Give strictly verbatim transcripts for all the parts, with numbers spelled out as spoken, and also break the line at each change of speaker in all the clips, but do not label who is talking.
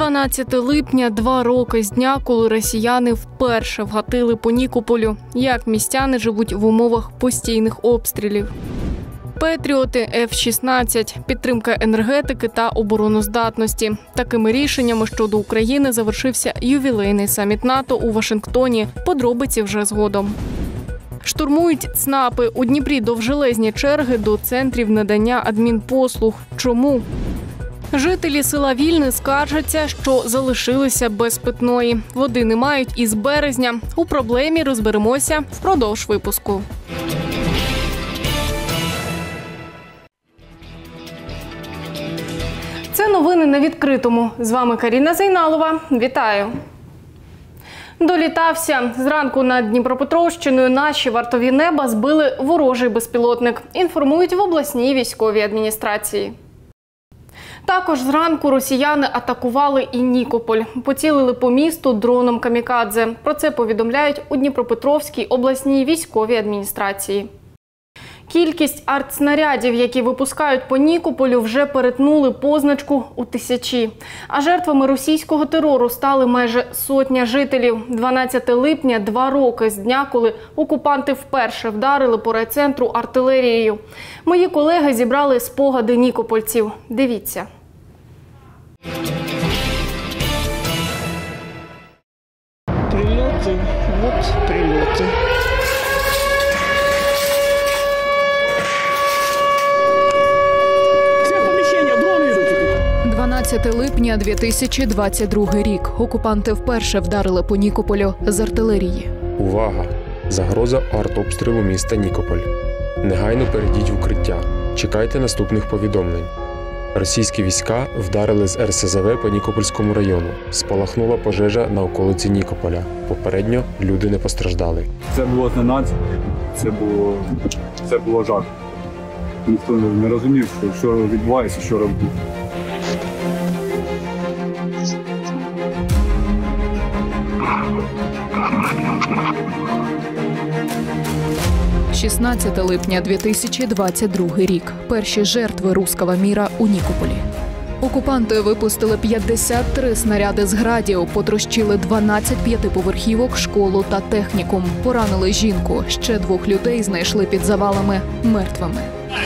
дванадцяте липня – два роки з дня, коли росіяни вперше вгатили по Нікополю. Як містяни живуть в умовах постійних обстрілів. Петріоти, еф шістнадцять, підтримка енергетики та обороноздатності. Такими рішеннями щодо України завершився ювілейний саміт НАТО у Вашингтоні. Подробиці вже згодом. Штурмують ЦНАПи. У Дніпрі довжелезні черги до центрів надання адмінпослуг. Чому? Жителі села Вільне скаржаться, що залишилися без питної. Води не мають із березня. У проблемі розберемося впродовж випуску. Це новини на відкритому. З вами Каріна Зайналова. Вітаю! Долітався. Зранку над Дніпропетровщиною наші вартові неба збили ворожий безпілотник. Інформують в обласній військовій адміністрації. Також зранку росіяни атакували і Нікополь. Поцілили по місту дроном камікадзе. Про це повідомляють у Дніпропетровській обласній військовій адміністрації. Кількість артснарядів, які випускають по Нікополю, вже перетнули позначку у тисячі. А жертвами російського терору стали майже сотня жителів. дванадцяте липня – два роки з дня, коли окупанти вперше вдарили по райцентру артилерією. Мої колеги зібрали спогади нікопольців. Дивіться.
Прильоти, от прильоти.
дванадцяте липня дві тисячі двадцять другий рік. Окупанти вперше вдарили по Нікополю з артилерії.
Увага! Загроза артобстрілу міста Нікополь. Негайно перейдіть в укриття. Чекайте наступних повідомлень. Російські війська вдарили з ер ес зе ве по Нікопольському району. Спалахнула пожежа на околиці Нікополя. Попередньо люди не постраждали.
Це було зненацька, це було, це було жах. Ніхто не розумів, що відбувається, що робити.
шістнадцяте липня дві тисячі двадцять другий рік. Перші жертви руського міра у Нікополі. Окупанти випустили п'ятдесят три снаряди з градів, потрощили дванадцять п'ятиповерхівок, школу та технікум. Поранили жінку. Ще двох людей знайшли під завалами мертвими.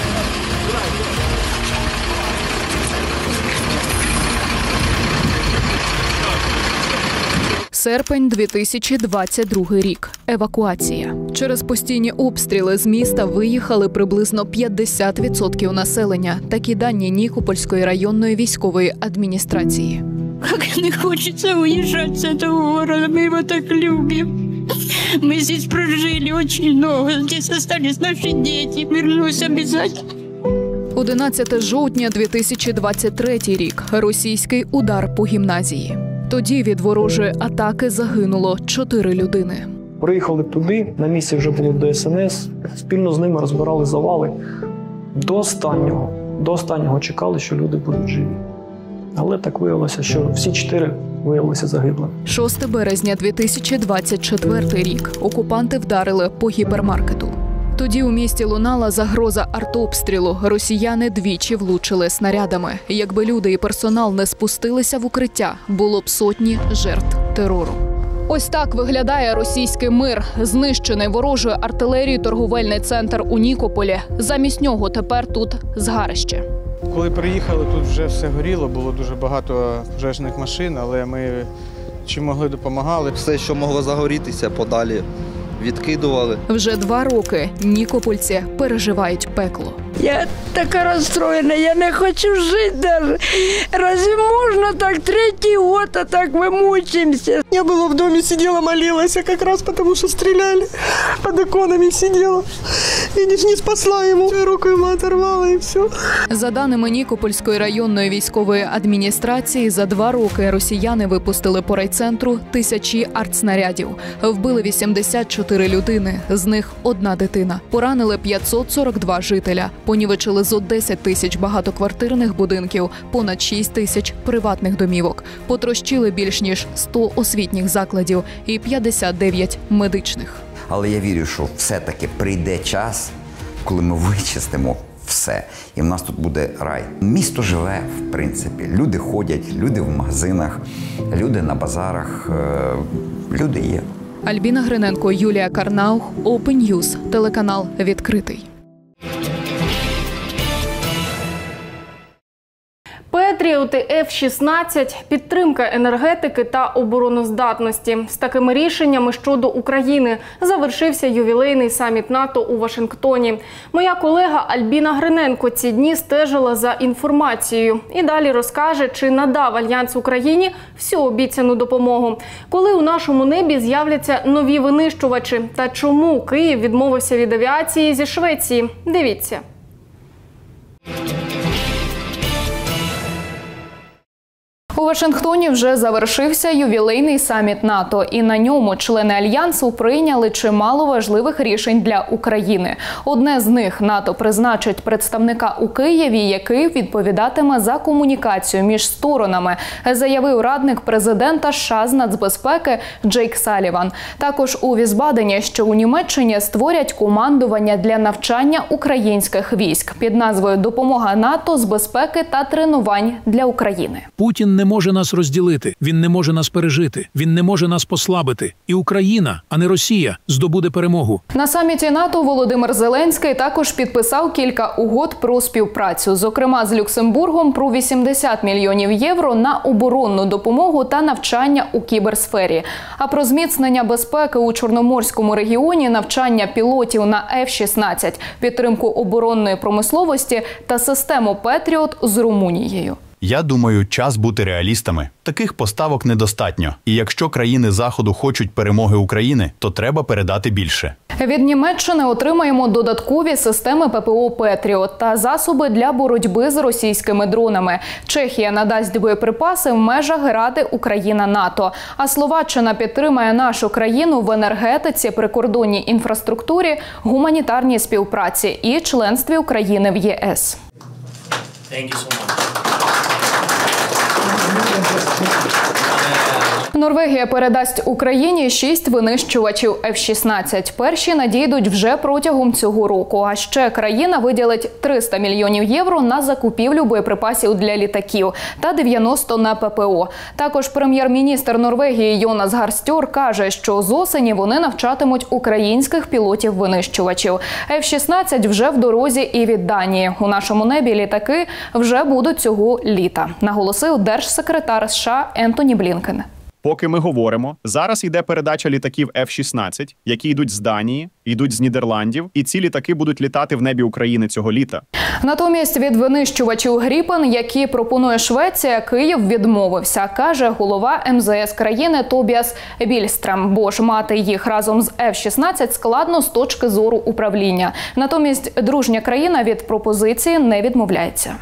Серпень дві тисячі двадцять другий рік. Евакуація. Через постійні обстріли з міста виїхали приблизно п'ятдесят відсотків населення. Такі дані Нікопольської районної військової адміністрації.
Как не хочется уезжать с этого города, мы его так любим. Мы здесь прожили очень много, здесь остались наши дети, вернусь обязательно.
одинадцяте жовтня дві тисячі двадцять третій рік. Російський удар по гімназії. Тоді від ворожої атаки загинуло чотири людини.
Приїхали туди, на місці вже було де ес ен ес, спільно з ними розбирали завали. До останнього, до останнього чекали, що люди будуть живі. Але так виявилося, що всі чотири виявилися загиблими.
шостого березня дві тисячі двадцять четвертий рік. Окупанти вдарили по гіпермаркету. Тоді у місті лунала загроза артобстрілу. Росіяни двічі влучили снарядами. Якби люди і персонал не спустилися в укриття, було б сотні жертв терору. Ось так виглядає російський мир. Знищений ворожою артилерією торговельний центр у Нікополі. Замість нього тепер тут згарище.
Коли приїхали, тут вже все горіло, було дуже багато пожежних машин, але ми чим могли допомагали.
Все, що могло загорітися, подалі відкидували.
Вже два роки нікопольці переживають пекло.
Я така розстроєна, я не хочу жити даже. Разве можна так третій год, а так ми мучимося?
Я была в доме, сидела, молилась, а как раз потому, что стреляли. Под иконами сидела. Видишь, не спасла ему. Руку ему оторвала и все.
За даними Нікопольської районної військової адміністрації, за два роки росіяни випустили по райцентру тисячі артснарядів. Вбили вісімдесят чотири людини, з них одна дитина. Поранили п'ятсот сорок два жителя. Понівечили зо десять тисяч багатоквартирних будинків, понад шість тисяч приватних домівок. Потрощили більш ніж сто освітніх закладів і п'ятдесят дев'ять медичних.
Але я вірю, що все-таки прийде час, коли ми вичистимо все. І в нас тут буде рай. Місто живе, в принципі. Люди ходять, люди в магазинах, люди на базарах, люди є.
Альбіна Гриненко, Юлія Карнаух, Open News, телеканал «Відкритий».
Петріоти, еф шістнадцять, підтримка енергетики та обороноздатності. З такими рішеннями щодо України завершився ювілейний саміт НАТО у Вашингтоні. Моя колега Альбіна Гриненко ці дні стежила за інформацією. І далі розкаже, чи надав Альянс Україні всю обіцяну допомогу. Коли у нашому небі з'являться нові винищувачі та чому Київ відмовився від авіації зі Швеції. Дивіться.
У Вашингтоні вже завершився ювілейний саміт НАТО, і на ньому члени Альянсу прийняли чимало важливих рішень для України. Одне з них – НАТО призначить представника у Києві, який відповідатиме за комунікацію між сторонами, заявив радник президента США з нацбезпеки Джейк Саліван. Також у Візбадені, що у Німеччині, створять командування для навчання українських військ під назвою «Допомога НАТО з безпеки та тренувань для України».
Путін не може нас розділити, він не може нас пережити, він не може нас послабити. І Україна, а не Росія, здобуде перемогу.
На саміті НАТО Володимир Зеленський також підписав кілька угод про співпрацю. Зокрема, з Люксембургом про вісімдесят мільйонів євро на оборонну допомогу та навчання у кіберсфері. А про зміцнення безпеки у Чорноморському регіоні, навчання пілотів на еф шістнадцять, підтримку оборонної промисловості та систему «Петріот» з Румунією.
Я думаю, час бути реалістами. Таких поставок недостатньо. І якщо країни Заходу хочуть перемоги України, то треба передати більше.
Від Німеччини отримаємо додаткові системи ППО «Петріот» та засоби для боротьби з російськими дронами. Чехія надасть боєприпаси в межах Ради Україна-НАТО. А Словаччина підтримає нашу країну в енергетиці, прикордонній інфраструктурі, гуманітарній співпраці і членстві України в ЄС.
Thank you so much.
Норвегія передасть Україні шість винищувачів еф шістнадцять. Перші надійдуть вже протягом цього року. А ще країна виділить триста мільйонів євро на закупівлю боєприпасів для літаків та дев'яносто на ППО. Також прем'єр-міністр Норвегії Йонас Гар Стьор каже, що з осені вони навчатимуть українських пілотів-винищувачів. еф шістнадцять вже в дорозі і від Данії. У нашому небі літаки вже будуть цього літа, наголосив держсекретар США Ентоні Блінкен.
Поки ми говоримо, зараз йде передача літаків еф шістнадцять, які йдуть з Данії, йдуть з Нідерландів, і ці літаки будуть літати в небі України цього літа.
Натомість від винищувачів «Гріпен», які пропонує Швеція, Київ відмовився, каже голова ем зе ес країни Тобіас Більстрем, бо ж мати їх разом з еф шістнадцять складно з точки зору управління. Натомість дружня країна від пропозиції не відмовляється.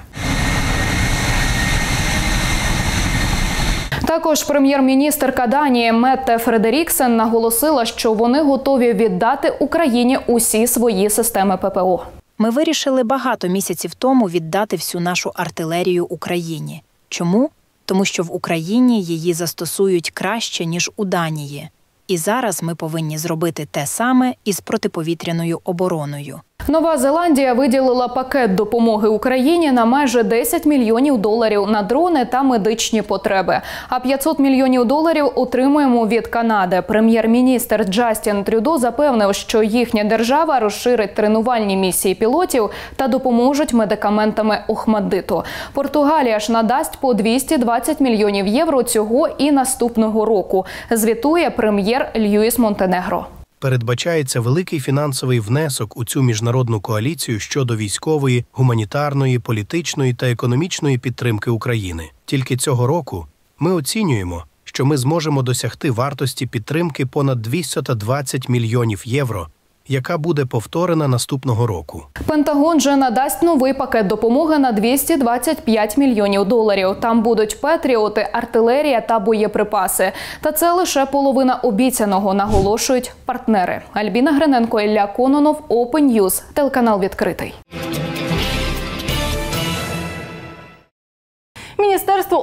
Також прем'єр-міністерка Данії Метте Фредеріксен наголосила, що вони готові віддати Україні усі свої системи ППО.
Ми вирішили багато місяців тому віддати всю нашу артилерію Україні. Чому? Тому що в Україні її застосують краще, ніж у Данії. І зараз ми повинні зробити те саме із протиповітряною обороною.
Нова Зеландія виділила пакет допомоги Україні на майже десять мільйонів доларів на дрони та медичні потреби. А п'ятсот мільйонів доларів отримуємо від Канади. Прем'єр-міністр Джастін Трюдо запевнив, що їхня держава розширить тренувальні місії пілотів та допоможуть медикаментами Охмаддиту. Португалія ж надасть по двісті двадцять мільйонів євро цього і наступного року, звітує прем'єр Льюіс Монтенегро.
Передбачається великий фінансовий внесок у цю міжнародну коаліцію щодо військової, гуманітарної, політичної та економічної підтримки України. Тільки цього року ми оцінюємо, що ми зможемо досягти вартості підтримки понад двісті двадцять мільйонів євро, яка буде повторена наступного року.
Пентагон же надасть новий пакет допомоги на двісті двадцять п'ять мільйонів доларів. Там будуть патріоти, артилерія та боєприпаси. Та це лише половина обіцяного, наголошують партнери. Альбіна Гриненко, Ілля Кононов, Open News, телеканал «Відкритий».
Міністерство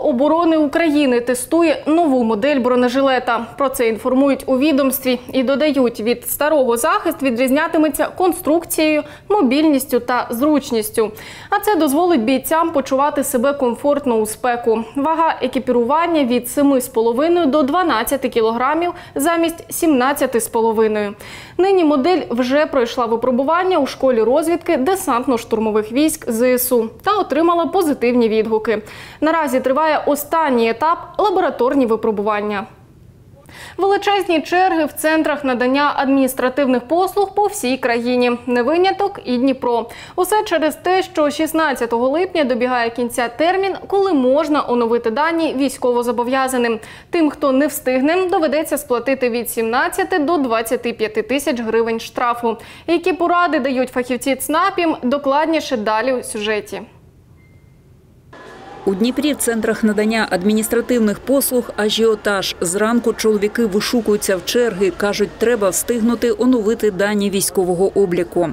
оборони України тестує нову модель бронежилета. Про це інформують у відомстві і додають, від старого захист відрізнятиметься конструкцією, мобільністю та зручністю. А це дозволить бійцям почувати себе комфортно у спеку. Вага екіпірування від семи з половиною до дванадцяти кілограмів замість сімнадцяти з половиною. Нині модель вже пройшла випробування у школі розвідки десантно-штурмових військ ЗСУ та отримала позитивні відгуки. Наразі триває останній етап – лабораторні випробування. Величезні черги в центрах надання адміністративних послуг по всій країні. Не виняток і Дніпро. Усе через те, що шістнадцятого липня добігає кінця термін, коли можна оновити дані військовозобов'язаним. Тим, хто не встигне, доведеться сплатити від сімнадцяти до двадцяти п'яти тисяч гривень штрафу. Які поради дають фахівці ЦНАПів, докладніше далі у сюжеті.
У Дніпрі в центрах надання адміністративних послуг ажіотаж. Зранку чоловіки вишукуються в черги. Кажуть, треба встигнути оновити дані військового обліку.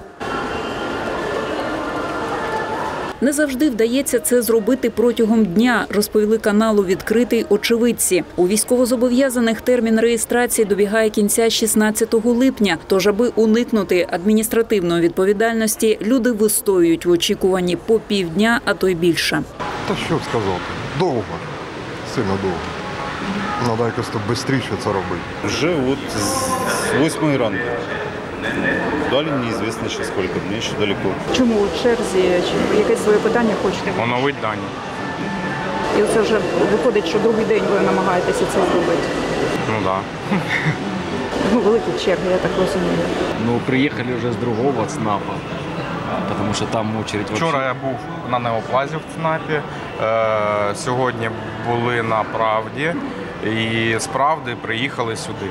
Не завжди вдається це зробити протягом дня, розповіли каналу «Відкритий» очевидці. У військовозобов'язаних термін реєстрації добігає кінця шістнадцятого липня. Тож, аби уникнути адміністративної відповідальності, люди вистоюють в очікуванні по півдня, а то й більше.
Та що сказати, довго, сильно довго. Треба якось то швидше це робити.
Вже от з восьмої ранку. Далі неізвісно ще скільки днів, ще далеко.
Чому у черзі, чи якесь своє питання хочете?
Оновити дані.
І це вже виходить, що другий день ви намагаєтеся це зробити?
Ну так. Да.
Ну, великі черги, я так розумію.
Ну, приїхали вже з другого ЦНАПа, тому що там очередь...
Вчора я був на Неоплазі в ЦНАПі, е- сьогодні були на Правді, і з Правди приїхали сюди.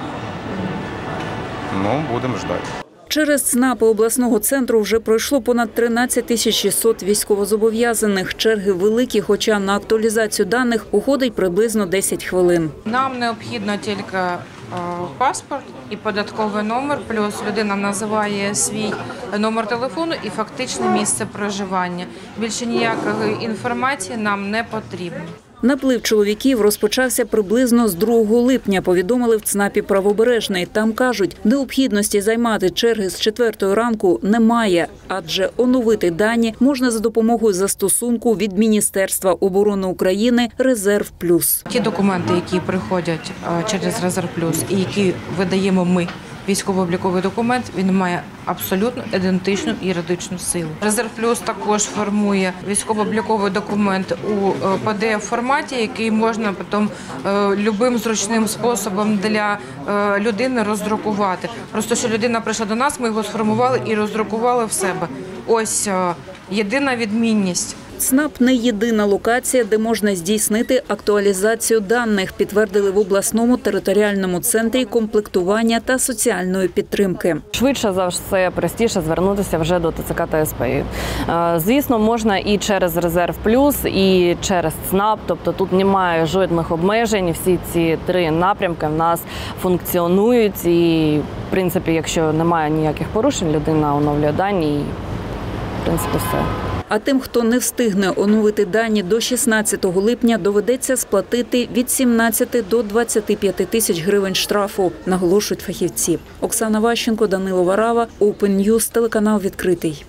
Ну, будемо ждати.
Через ЦНАПи обласного центру вже пройшло понад тринадцять тисяч шістсот військовозобов'язаних. Черги великі, хоча на актуалізацію даних уходить приблизно десять хвилин.
Нам необхідно тільки паспорт і податковий номер, плюс людина називає свій номер телефону і фактичне місце проживання. Більше ніякої інформації нам не потрібно.
Наплив чоловіків розпочався приблизно з другого липня, повідомили в ЦНАПі «Правобережний». Там кажуть, необхідності займати черги з четвертої ранку немає, адже оновити дані можна за допомогою застосунку від Міністерства оборони України «Резерв Плюс».
Ті документи, які приходять через «Резерв Плюс» і які видаємо ми, військово-обліковий документ, він має абсолютно ідентичну юридичну силу. «Резерв Плюс» також формує військово-обліковий документ у пі ді еф-форматі, який можна потім любим зручним способом для людини роздрукувати. Просто що людина прийшла до нас, ми його сформували і роздрукували в себе. Ось єдина відмінність.
ЦНАП – не єдина локація, де можна здійснити актуалізацію даних, підтвердили в обласному територіальному центрі комплектування та соціальної підтримки.
Швидше за все, простіше звернутися вже до ТЦК та ес пе. Звісно, можна і через «Резерв Плюс», і через ЦНАП, тобто тут немає жодних обмежень, всі ці три напрямки в нас функціонують і, в принципі, якщо немає ніяких порушень, людина оновлює дані і, в принципі, все.
А тим, хто не встигне оновити дані до шістнадцятого липня, доведеться сплатити від сімнадцяти до двадцяти п'яти тисяч гривень штрафу, наголошують фахівці. Оксана Ващенко, Данило Варава, Open News, телеканал «Відкритий».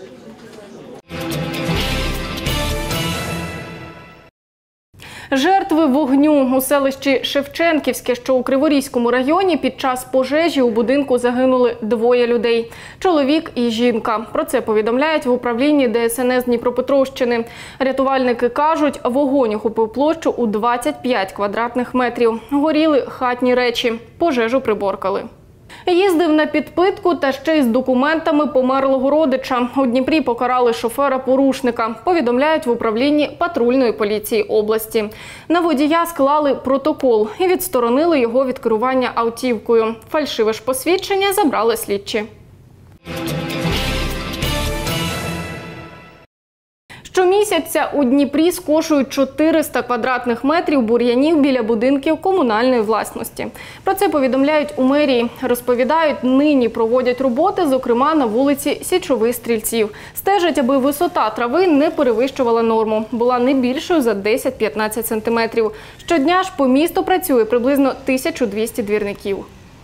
Жертви вогню у селищі Шевченківське, що у Криворізькому районі, під час пожежі у будинку загинули двоє людей – чоловік і жінка. Про це повідомляють в управлінні де ес ен ес Дніпропетровщини. Рятувальники кажуть, вогонь охопив площу у двадцять п'ять квадратних метрів. Горіли хатні речі, пожежу приборкали. Їздив на підпитку та ще й з документами померлого родича. У Дніпрі покарали шофера-порушника, повідомляють в управлінні патрульної поліції області. На водія склали протокол і відсторонили його від керування автівкою. Фальшиве ж посвідчення забрали слідчі. Щомісяця Щомісяця у Дніпрі скошують чотириста квадратних метрів бур'янів біля будинків комунальної власності. Про це повідомляють у мерії. Розповідають, нині проводять роботи, зокрема на вулиці Січових Стрільців. Стежать, аби висота трави не перевищувала норму. Була не більшою за десять-п'ятнадцять сантиметрів. Щодня ж по місту працює приблизно тисяча двісті двірників.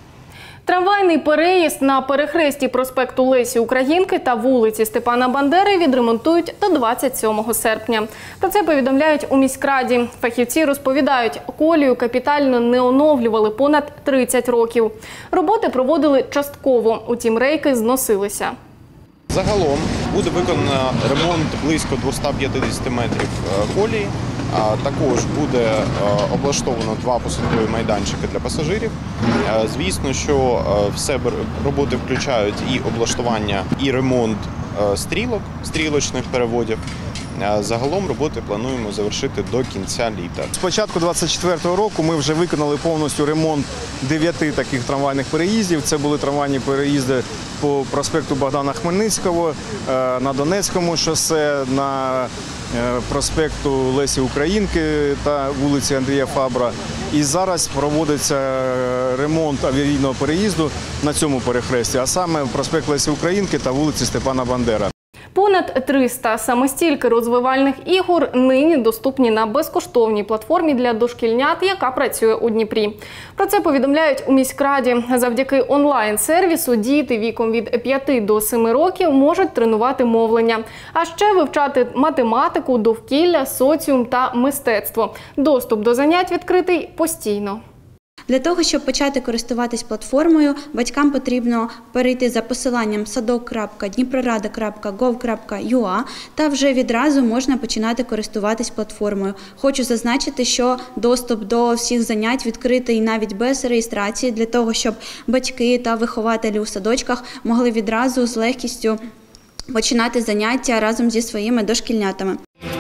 Трамвайний переїзд на перехресті проспекту Лесі Українки та вулиці Степана Бандери відремонтують до двадцять сьомого серпня. Про це повідомляють у міськраді. Фахівці розповідають, колію капітально не оновлювали понад тридцять років. Роботи проводили частково, утім рейки зносилися.
Загалом буде виконано ремонт близько двохсот п'ятдесят метрів колії. Також буде облаштовано два посадкові майданчики для пасажирів. Звісно, що все роботи включають і облаштування, і ремонт стрілок, стрілочних переводів. Загалом роботи плануємо завершити до кінця літа.
З початку двадцять четвертого року ми вже виконали повністю ремонт дев'яти таких трамвайних переїздів. Це були трамвайні переїзди по проспекту Богдана Хмельницького, на Донецькому шосе, на проспекту Лесі Українки та вулиці Андрія Фабра. І зараз проводиться ремонт аварійного переїзду на цьому перехресті, а саме проспект Лесі Українки та вулиці Степана Бандери.
Понад триста саме стільки розвивальних ігор нині доступні на безкоштовній платформі для дошкільнят, яка працює у Дніпрі. Про це повідомляють у міськраді. Завдяки онлайн-сервісу діти віком від п'яти до семи років можуть тренувати мовлення, а ще вивчати математику, довкілля, соціум та мистецтво. Доступ до занять відкритий постійно.
Для того, щоб почати користуватись платформою, батькам потрібно перейти за посиланням садок крапка дніпрорада крапка гов крапка ю а та вже відразу можна починати користуватись платформою. Хочу зазначити, що доступ до всіх занять відкритий навіть без реєстрації, для того, щоб батьки та вихователі у садочках могли відразу з легкістю починати заняття разом зі своїми дошкільнятами.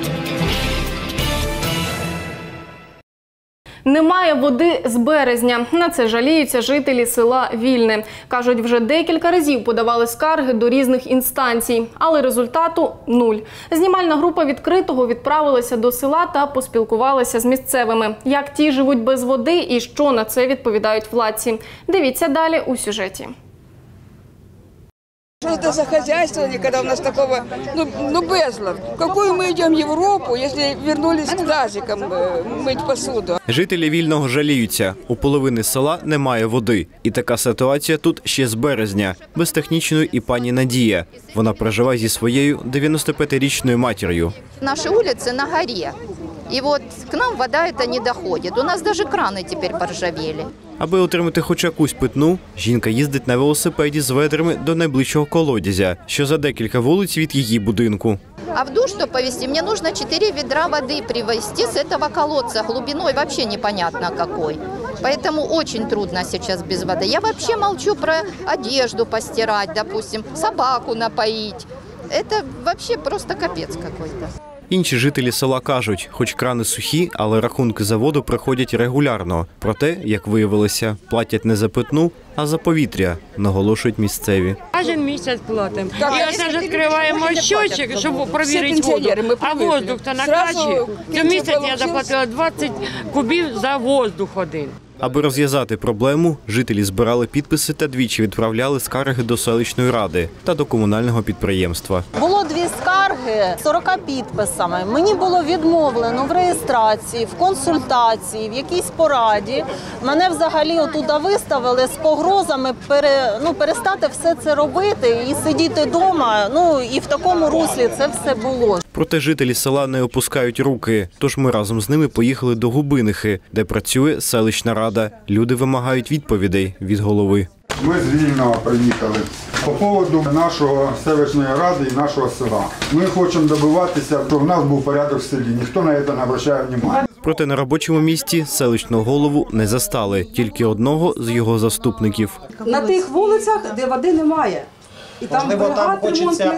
Немає води з березня. На це жаліються жителі села Вільне. Кажуть, вже декілька разів подавали скарги до різних інстанцій, але результату – нуль. Знімальна група «Відкритого» відправилася до села та поспілкувалася з місцевими. Як ті живуть без води і що на це відповідають владці. Дивіться далі у сюжеті.
Что это за хозяйство, когда у нас такого, ну, ну безлад? В какую мы идем в Европу, если вернулись к тазикам мыть посуду?
Жителі Вільного жаліються. У половини села немає води. І така ситуація тут ще з березня. Без технічної і пані Надія. Вона проживає зі своєю дев'яностоп'ятирічною матір'ю.
Наші вулиці на горі. І от к нам вода ця не доходить. У нас навіть крани тепер поржавіли.
Аби отримати хоч якусь питну, жінка їздить на велосипеді з ведрами до найближчого колодязя, що за декілька вулиць від її будинку.
А в душ, чтобы повезти, мне нужно четыре ведра воды привезти с этого колодца, глубиной вообще непонятно какой. Поэтому очень трудно сейчас без воды. Я вообще молчу про одежду постирать, допустим, собаку напоить. Это вообще просто капец какой-то.
Інші жителі села кажуть, хоч крани сухі, але рахунки за воду приходять регулярно. Проте, як виявилося, платять не за питну, а за повітря, наголошують місцеві.
Кожен місяць платимо. І ось ж відкриваємо щочик, щоб перевірити воду, а воздух-то накачує. Цього місяця я заплатила двадцять кубів за воздух один.
Аби розв'язати проблему, жителі збирали підписи та двічі відправляли скарги до селищної ради та до комунального підприємства.
Було дві скарги з сорока підписами. Мені було відмовлено в реєстрації, в консультації, в якійсь пораді. Мене взагалі отуда виставили з погрозами пере, ну, перестати все це робити і сидіти вдома. Ну, і в такому руслі це все було.
Проте жителі села не опускають руки, тож ми разом з ними поїхали до Губинихи, де працює селищна рада. Люди вимагають відповідей від голови.
Ми з Вільного приїхали по поводу нашого селищної ради і нашого села. Ми хочемо добиватися, щоб в нас був порядок в селі. Ніхто на це не звертає уваги.
Проте на робочому місці селищного голову не застали, тільки одного з його заступників.
На тих вулицях, де води немає. І там бригад ремонтних.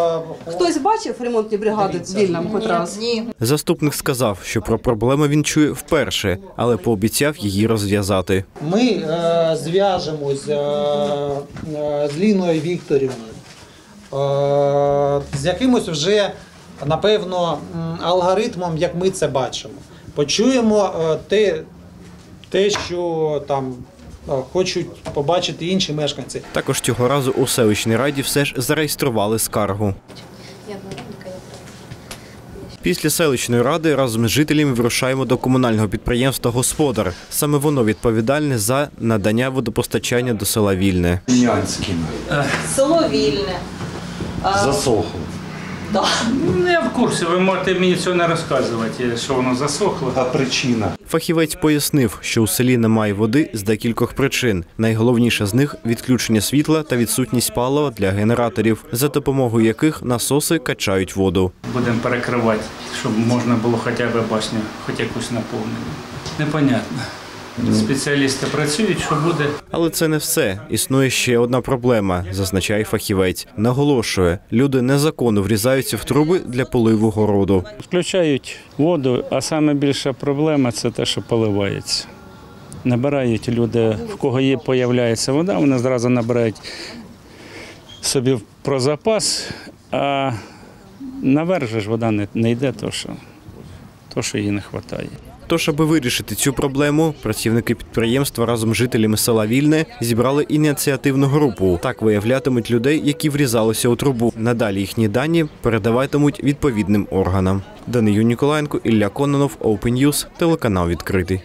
Хтось бачив ремонтні бригади в Вільному хоч раз? Ні.
Заступник сказав, що про проблему він чує вперше, але пообіцяв її розв'язати.
Ми е, зв'яжемось е, е, з Ліною Вікторівною, е, з якимось вже напевно, алгоритмом, як ми це бачимо. Почуємо те, те що там хочуть побачити інші мешканці.
Також цього разу у селищній раді все ж зареєстрували скаргу. Після селищної ради разом з жителями вирушаємо до комунального підприємства «Господар». Саме воно відповідальне за надання водопостачання до села Вільне.
Нянським.
Село Вільне.
Засохло.
Так.
Ну, я в курсі, ви можете мені цього не розказувати, що воно засохло.
А причина?
Фахівець пояснив, що у селі немає води з декількох причин. Найголовніше з них – відключення світла та відсутність палива для генераторів, за допомогою яких насоси качають воду.
Будемо перекривати, щоб можна було хоча б башню, хоч якусь наповнення. Непонятно. Спеціалісти працюють, що буде.
Але це не все. Існує ще одна проблема, зазначає фахівець. Наголошує, люди незаконно врізаються в труби для поливу городу.
Включають воду, а саме більша проблема – це те, що поливається. Набирають люди, в кого є, появляється вода, вони зразу набирають собі про запас, а наверх же ж вода не, не йде, то що, то, що їй не вистачає.
Тож, аби вирішити цю проблему, працівники підприємства разом з жителями села Вільне зібрали ініціативну групу. Так виявлятимуть людей, які врізалися у трубу. Надалі їхні дані передаватимуть відповідним органам. Данию Ніколаєнко, Ілля Кононов, Open News, телеканал «Відкритий».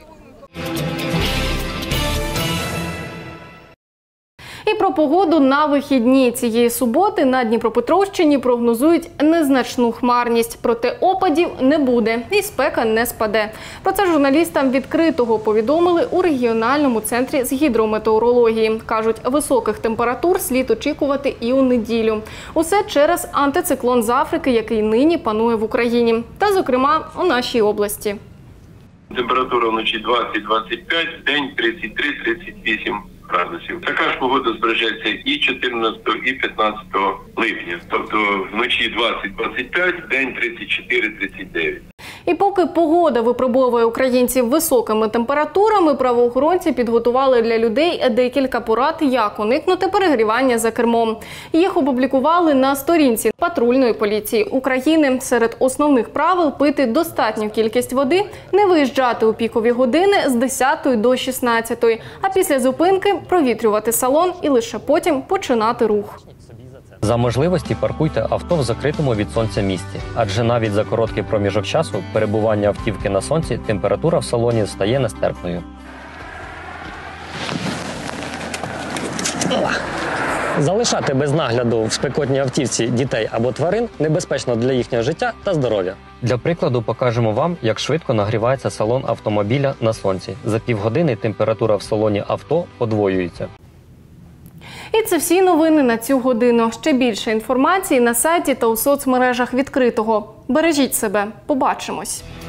І про погоду на вихідні. Цієї суботи на Дніпропетровщині прогнозують незначну хмарність. Проте опадів не буде і спека не спаде. Про це журналістам «Відкритого» повідомили у регіональному центрі з гідрометеорології. Кажуть, високих температур слід очікувати і у неділю. Усе через антициклон з Африки, який нині панує в Україні. Та, зокрема, у нашій області.
Температура вночі двадцять - двадцять п'ять, в день тридцять три - тридцять вісім градусів. Така ж погода збережеться і чотирнадцятого, і п'ятнадцятого липня. Тобто вночі двадцять - двадцять п'ять, в день тридцять чотири - тридцять дев'ять.
І поки погода випробовує українців високими температурами, правоохоронці підготували для людей декілька порад, як уникнути перегрівання за кермом. Їх опублікували на сторінці патрульної поліції України. Серед основних правил – пити достатню кількість води, не виїжджати у пікові години з десятої до шістнадцятої, а після зупинки провітрювати салон і лише потім починати рух.
За можливості паркуйте авто в закритому від сонця місці, адже навіть за короткий проміжок часу перебування автівки на сонці температура в салоні стає нестерпною. Залишати без нагляду в спекотній автівці дітей або тварин небезпечно для їхнього життя та здоров'я. Для прикладу покажемо вам, як швидко нагрівається салон автомобіля на сонці. За півгодини температура в салоні авто подвоюється.
І це всі новини на цю годину. Ще більше інформації на сайті та у соцмережах «Відкритого». Бережіть себе. Побачимось.